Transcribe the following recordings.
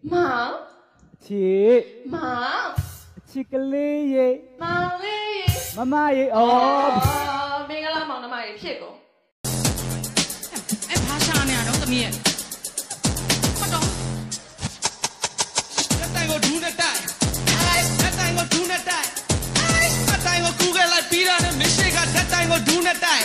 မောင်ချစ်မောင်ချစ်ကလေးရေမောင်လေးမမရေအော်မင်္ဂလာမောင်နှမရေဖြစ်ကုန်ဘာရှာနေရတော့သမီးရဲ့မတော်လက်တိုင်ကိုဒူးနဲ့တိုက်လက်တိုင်ကိုဒူးနဲ့တိုက်လက်တိုင်ကိုကူးခဲ့လိုက်ပြီးတာနဲ့မရှိကလက်တိုင်ကိုဒူးနဲ့တိုက်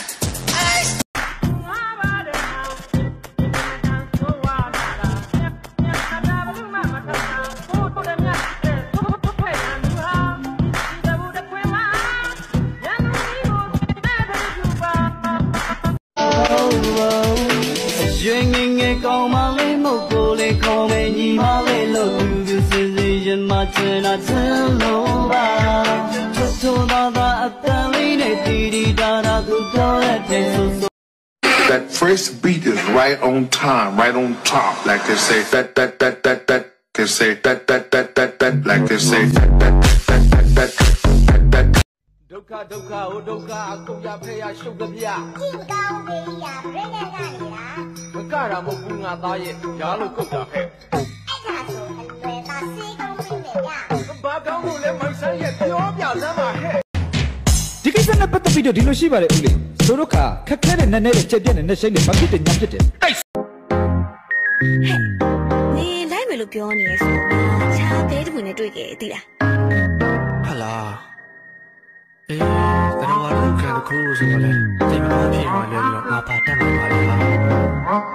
ကောင်းမလေးမဟုတ်ကိုလေးခေါ်မယ်ညီမလေးလို့သူစင်စင်ရင်မချင်တာချင်လို့ပါချစ်ချောသာသာအတန်လေးနဲ့တီတီတာတာသူပြောတဲ့ဆိုဆို That first beat is right on time, right on top, like they say that they say that like they say that ဒုက္ခဒုက္ခဟိုဒုက္ခအကုန်ရဖဲရရှုပ်ကြပြကြည့်ကောင်းလေးရပြည့်နဲ့ကနေလားမကတာမဟုတ်ဘူးငါသားရဲ့ရားလို့ခုတ်တာဟဲ့အဲ့ဒါဆိုအလွယ်သားစေးကောင်းပြီလေရဘာကောင်းလို့လဲမိုက်ဆန်းရဲ့ပြောပြစမ်းပါဟဲ့ဒီကိစ္စနဲ့ပတ်သက်ပြီးတော့ဒီလိုရှိပါတယ်ဦးလေးဆိုတော့ခက်ခဲတဲ့နက်နဲ့ချက်ပြက်နဲ့နှရှိန်နဲ့မဖြစ်တဲ့ညံဖြစ်တယ်ဟဲ့နေလိုက်မယ်လို့ပြောနေရဲဆိုတော့ခြားသေးတခုနဲ့တွေ့ခဲ့သိလားဟလာအေးကတော့ဘာလို့ခံတခုဆိုတော့လဲတိတ်မဖြစ်မှလည်းပြီးတော့ငါပါတတ်မှာပါလေဟာ